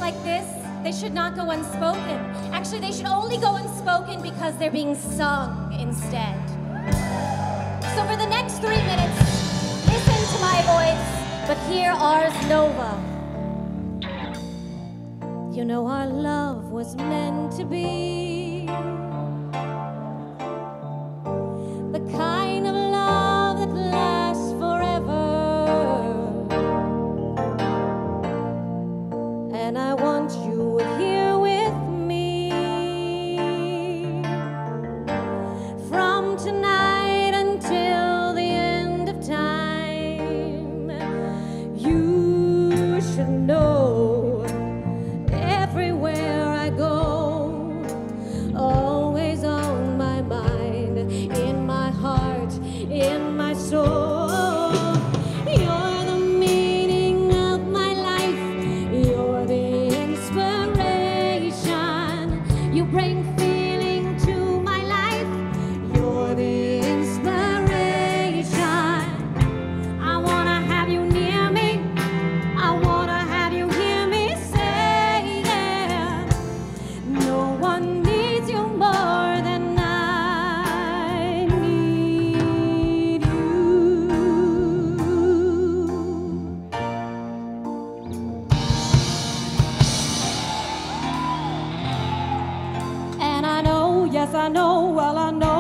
like this, they should not go unspoken. Actually, they should only go unspoken because they're being sung instead. So for the next 3 minutes, listen to my voice, but hear Ars Nova. You know our love was meant to be the kind of love that lasts forever. And I want you here with me from tonight until the end of time. You should know everywhere I go, always on my mind, in my heart, in my soul. You're the meaning of my life. You're the inspiration. You bring feeling to my life. You're the inspiration. I wanna have you near me. I wanna have you hear me say, yeah. No one needs you more than I need you. And I know, yes I know, well I know